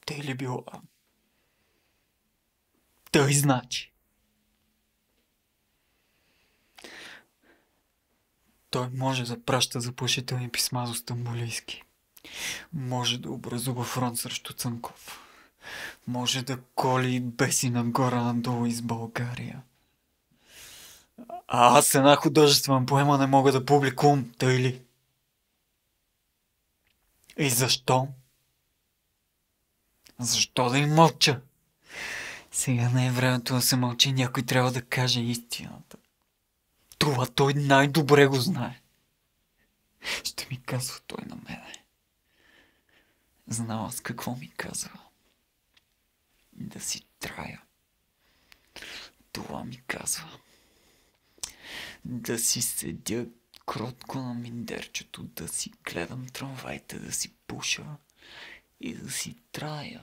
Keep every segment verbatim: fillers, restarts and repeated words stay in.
Тъй ли било? Тъй значи. Той може да праща заплашителни писма до Стамбулийски. Може да образува фронт срещу Цанков. Може да коли и беси нагоре-надолу из България. А аз една художествена поема не мога да публикувам, тъй ли? И защо? Защо да им мълча? Сега не е времето да се мълчи, някой трябва да каже истината. Това той най-добре го знае. Ще ми казва той на мене. Знам аз какво ми казва. Да си трая. Това ми казва. Да си седя кротко на миндерчето, да си гледам трамваите, да си пуша и да си трая.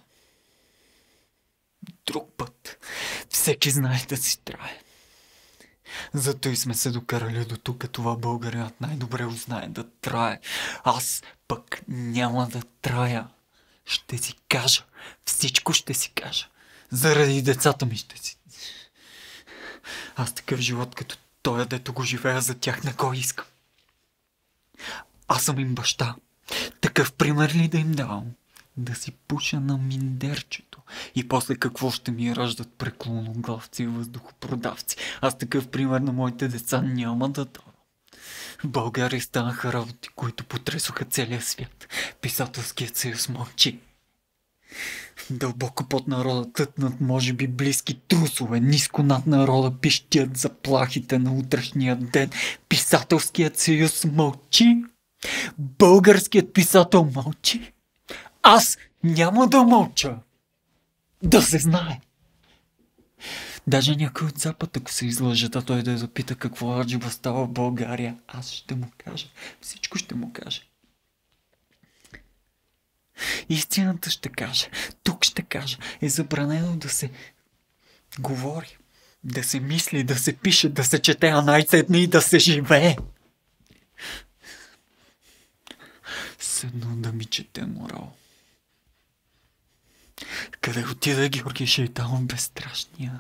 Друг път всеки знае да си трае. Зато и сме се докарали до тук, това българинът най-добре го знае да трае. Аз пък няма да трая. Ще си кажа. Всичко ще си кажа. Заради децата ми ще си. Аз такъв живот като той, дето го живея за тях, не го искам. Аз съм им баща. Такъв пример ли да им давам? Да си пуша на миндерчето. И после какво ще ми раждат преклоноглавци и въздухопродавци? Аз такъв пример на моите деца няма да давам. В България станаха работи, които потресоха целия свят. Писателският съюз мълчи. Дълбоко под народа тътнат, може би близки трусове, ниско над народа пищят заплахите на утрешния ден. Писателският съюз мълчи. Българският писател мълчи. Аз няма да мълча. Да се знае. Даже някой от Запад, ако се излъжат, а той да я запита какво Раджаба става в България, аз ще му кажа. Всичко ще му кажа. Истината ще кажа. Тук ще кажа. Е забранено да се говори, да се мисли, да се пише, да се чете, а най-сетне и да се живее. Седно да ми чете морал. Къде отида Георги Шейтанов безстрашния?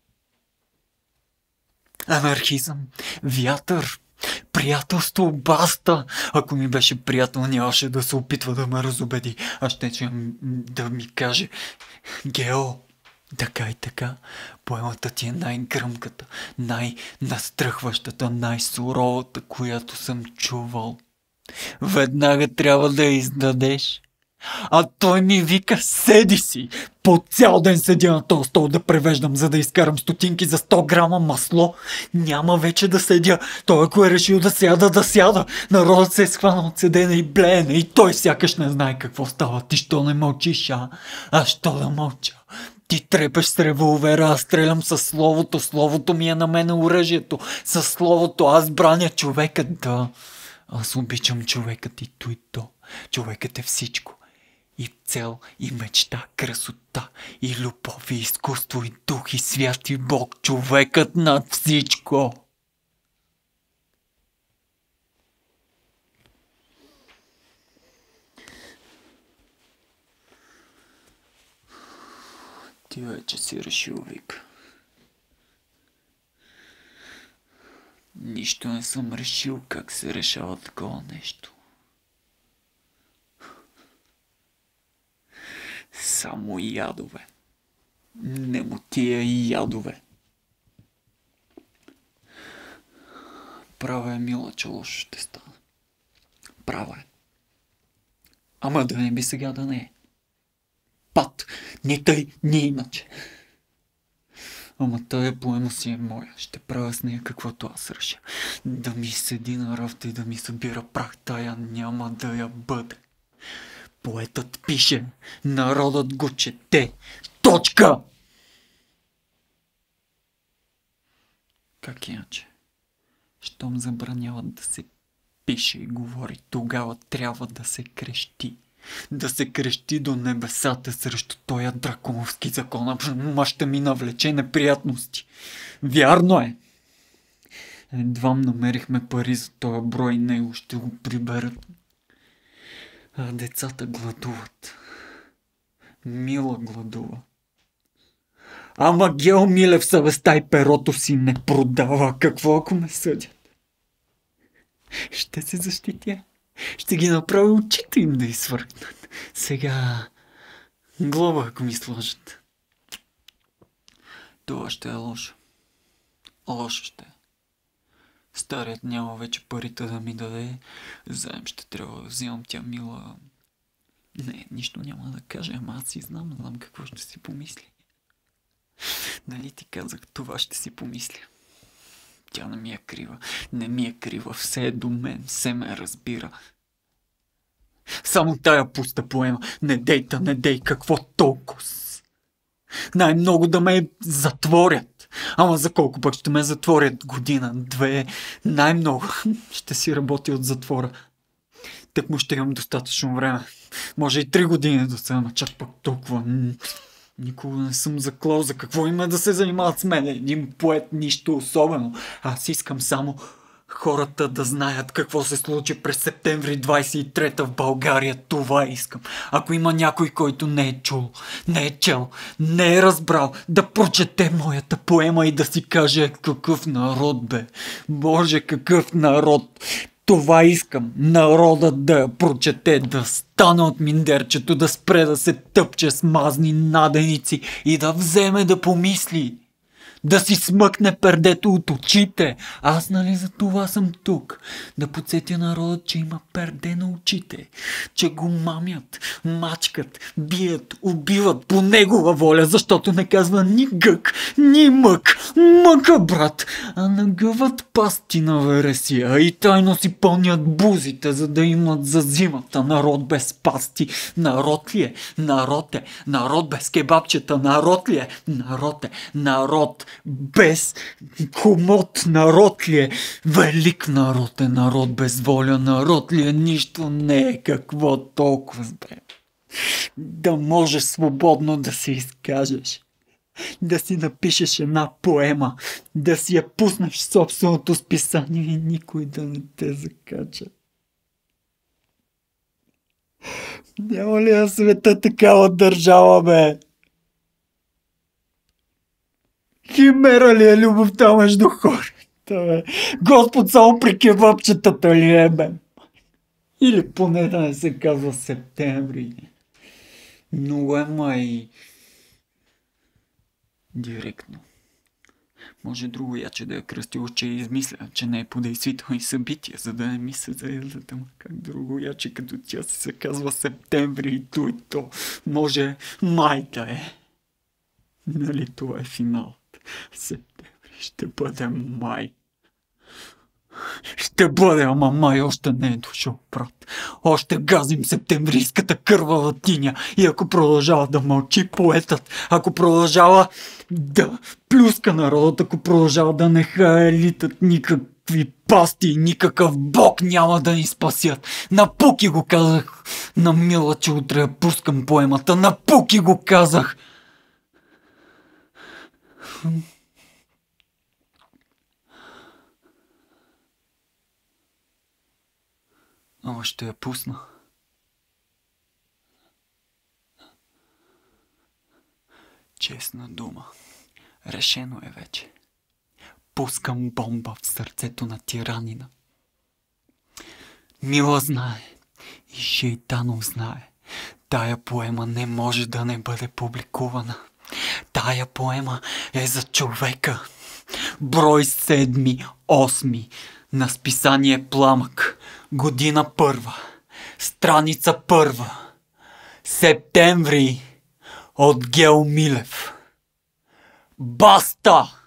Анархизъм, вятър, приятелство, баста. Ако ми беше приятел, нямаше да се опитва да ме разубеди, а ще че да ми каже: Гео, така и така, поемата ти е най-гръмката, най-настръхващата, най-суровата, която съм чувал. Веднага трябва да я издадеш. А той ми вика: седи си! По цял ден седя на този стол да превеждам, за да изкарам стотинки за сто грама масло. Няма вече да седя. Той, ако е решил да сяда, да сяда. Народът се е схванал от седене и блеене и той сякаш не знае какво става. Ти що не мълчиш, а? А що да мълча? Ти трепеш с револвера, аз стрелям със словото. Словото ми е на мене оръжието. Със словото аз браня човека. Да, аз обичам човекът и той то. Човекът е всичко. И цел, и мечта, красота, и любов, и изкуство, и дух, и свят, и Бог. Човекът над всичко. Ти вече си решил, вика. Нищо не съм решил как се решава такова нещо. Само ядове. Немотия и ядове. Права е, мила, че лошо ще стане. Права е. Ама да не би сега да не е. Пат, не тъй, не иначе. Ама тая поема си е моя. Ще правя с нея каквото аз реша. Да ми седи на рафта и да ми събира прах, тая няма да я бъде. Поетът пише, народът го чете. Точка! Как иначе? Щом забраняват да се пише и говори, тогава трябва да се крещи. Да се крещи до небесата срещу тоя драконовски закон. Ма ще ми навлече неприятности. Вярно е. Едвам намерихме пари за тоя брой, него ще го приберат. А децата гладуват. Мила гладува. Ама Гео Милев съвестта и перото си не продава. Какво ако ме съдят? Ще се защитя. Ще ги направя очите им да изсвъркнат. Сега глоба ако ми сложат. Това ще е лошо. Лошо ще е. Старият няма вече парите да ми даде. Заем ще трябва да взимам тя Мила. Не, нищо няма да кажа, ама аз си знам, знам какво ще си помисли. Нали ти казах, това ще си помисля. Тя не ми е крива. Не ми е крива. Все е до мен. Все ме разбира. Само тая пуста поема. Не дейта, не дей. Какво толкова? Най-много да ме затворят. Ама за колко пък ще ме затворят? Година, две. Най-много ще си работя от затвора. Так му ще имам достатъчно време. Може и три години да се, ама чак пък толкова. Никога не съм заклал. За какво има да се занимават с мен? Един поет, нищо особено. Аз искам само хората да знаят какво се случи през септември двайсет и трета в България. Това искам. Ако има някой, който не е чул, не е чел, не е разбрал, да прочете моята поема и да си каже какъв народ бе. Боже, какъв народ. Това искам. Народът да я прочете, да стане от миндерчето, да спре да се тъпче с мазни наденици и да вземе да помисли. Да си смъкне пердето от очите. Аз нали за това съм тук. Да подсетя народът, че има перде на очите. Че го мамят, мачкат, бият, убиват по негова воля, защото не казва ни гък, ни мък. Мъка, брат. А нагъват пасти на вересия и тайно си пълнят бузите, за да имат за зимата. Народ без пасти. Народ ли е? Народ е. Народ без кебабчета. Народ ли е? Народ е. Народ без хомот. Народ ли е? Велик народ е. Народ без воля. Народ ли е? Нищо не е. Какво толкова бе? Да можеш свободно да се изкажеш. Да си напишеш една поема. Да си я пуснеш в собственото списание и никой да не те закача. Няма ли на света такава държава, бе? Химера ли е любовта между хората, бе? Господ само при кебабчетата ли е, бе? Или поне да не се казва септември. Много е май... Директно. Може друго яче да я кръстило, че измисля, че не е по действителни събития, за да не ми се заедат, ама как друго яче, като тя си се казва септември и то и то. Може май да е. Нали това е финалът? Септември ще бъде май. Ще бъде, ама май още не е дошъл, брат. Още газим септемврийската кървава тиня. И ако продължава да мълчи поетът, ако продължава да плюска народът, ако продължава да не хаелитат никакви пасти, никакъв бог няма да ни спасят. Напуки го казах на Мила, че утре я пускам поемата. Напуки го казах. Ама ще я пусна. Честна дума. Решено е вече. Пускам бомба в сърцето на тиранина. Мила знае. И Шейтанов знае. Тая поема не може да не бъде публикувана. Тая поема е за човека. Брой седми, осми. На списание Пламък. Година първа. Страница първа. Септември. От Гео Милев. Баста!